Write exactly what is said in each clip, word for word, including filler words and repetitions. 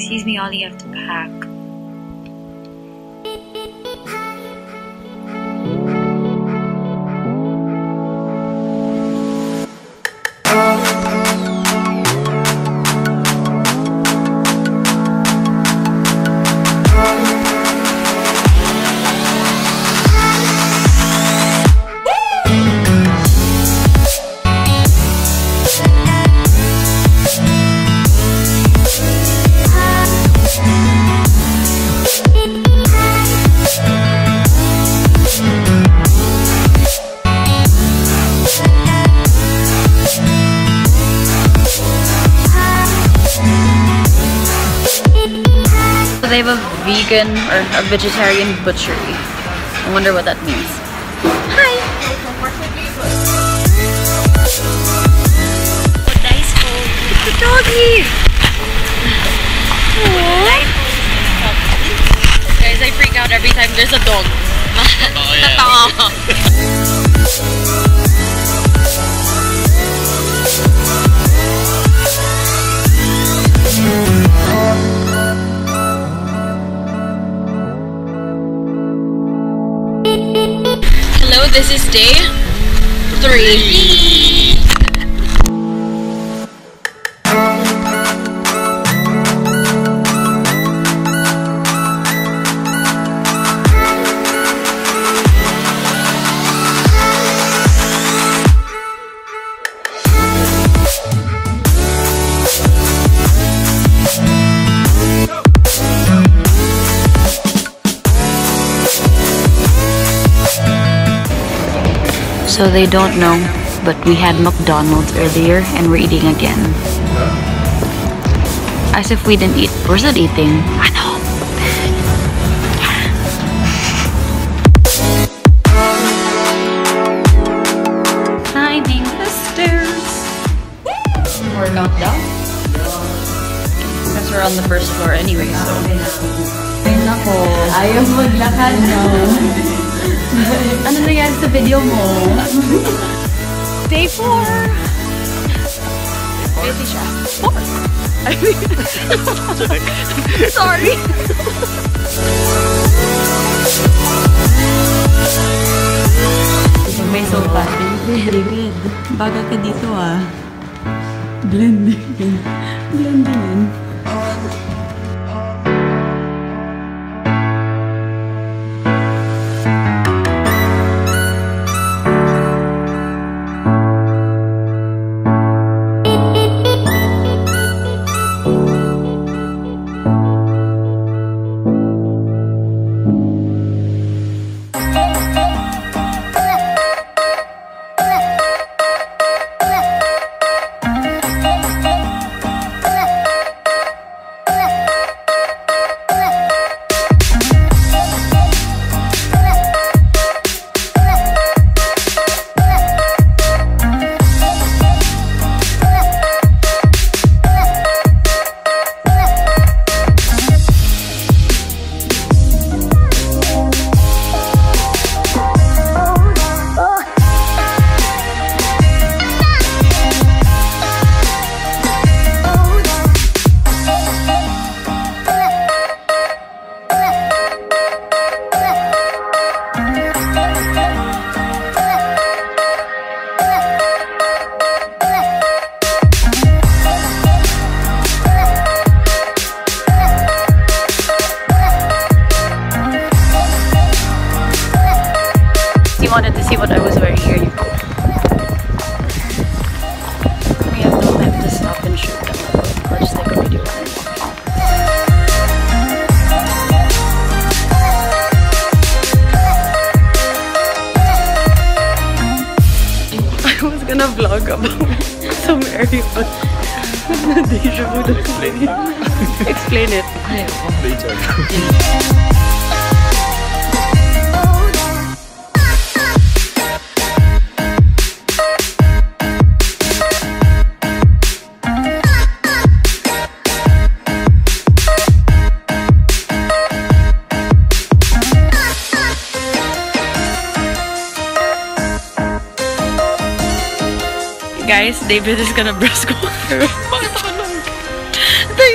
Excuse me, all you have to pack. They have a vegan or a vegetarian butchery. I wonder what that means. Hi! Nice food. The doggy! Guys, I freak out every time there's a dog. Oh, yeah. Hello, this is day three. So they don't know, but we had McDonald's earlier and we're eating again. As if we didn't eat. We're still eating. I know. Climbing the stairs. We're not down. Because we're on the first floor anyway, so. Ay nako. Ayaw maglakad na. Ano nangyari sa video mo? Day four! Busy siya. Four! I mean, sorry! May sopa. David, baga ka dito ah. Blending. Blending. You wanted to see what I was wearing, here you go. We have no time to stop and shoot them or just take a video. I was gonna vlog about some area, but deja vu to explain it. Explain it. Guys, David is gonna brush water. Patay!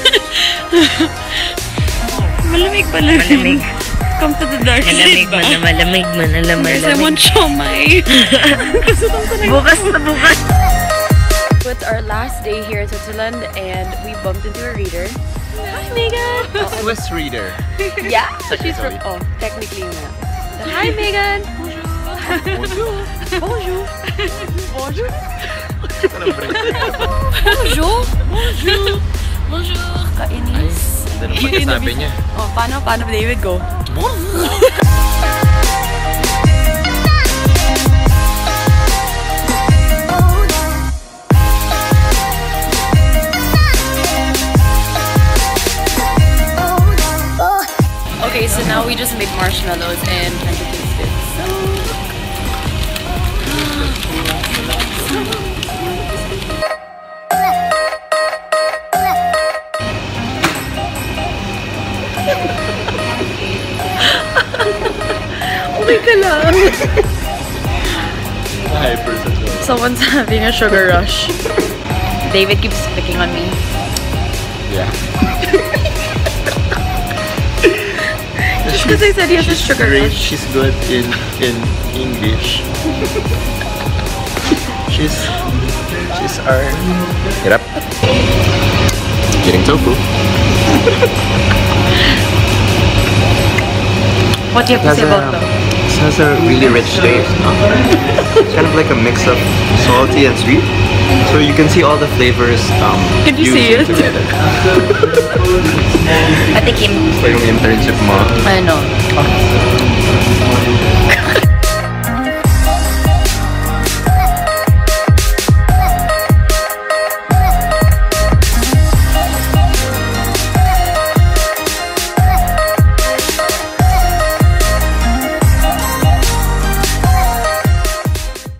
Malamig pala. Malamig. Come to the dark side. Malamig man na malamig man na malamig. Because I want siomay. Bukas na bukas. It's our last day here in Switzerland and we bumped into a reader. Hi, Megan! Swiss reader. Yeah, she's from... Oh, technically nga. Hi, Megan! Bonjour! Bonjour! Bonjour! Bonjour! Bonjour! Bonjour! Kainis. Ano pa sabi niya? Oh, paano? Paano David go? Okay, so now we just make marshmallows and try to taste it. So... Okay ka lang. Someone's having a sugar rush. David keeps picking on me. Yeah. Just because I said he has a sugar great. rush. She's good in in English. she's she's our. Get up. Getting tofu. What do you have to say about them? It has a really rich taste. No? It's kind of like a mix of salty and sweet. So you can see all the flavors um, Can you see it? together. Patikim. So yung internship mo. I know.